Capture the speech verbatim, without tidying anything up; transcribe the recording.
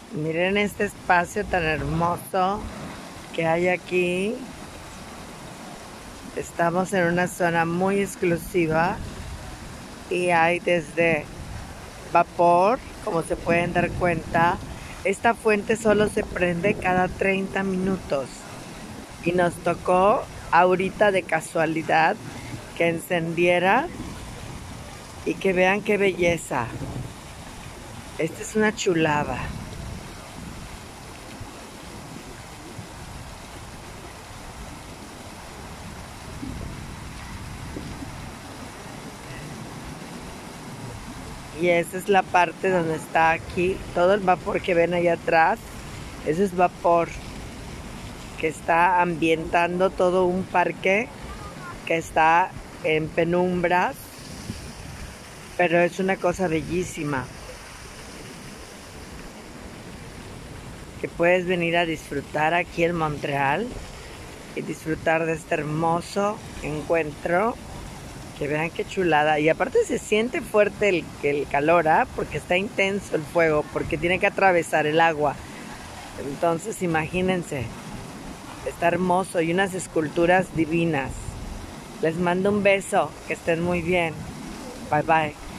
Miren este espacio tan hermoso que hay aquí. Estamos en una zona muy exclusiva y hay desde vapor, como se pueden dar cuenta. Esta fuente solo se prende cada treinta minutos y nos tocó ahorita de casualidad que encendiera y que vean qué belleza. Esta es una chulada. Y esa es la parte donde está aquí todo el vapor que ven allá atrás. Ese es vapor que está ambientando todo un parque que está en penumbras, pero es una cosa bellísima que puedes venir a disfrutar aquí en Montreal y disfrutar de este hermoso encuentro. Que vean qué chulada. Y aparte se siente fuerte el, el calor, ¿ah? Porque está intenso el fuego, porque tiene que atravesar el agua. Entonces imagínense, está hermoso y unas esculturas divinas. Les mando un beso, que estén muy bien. Bye bye.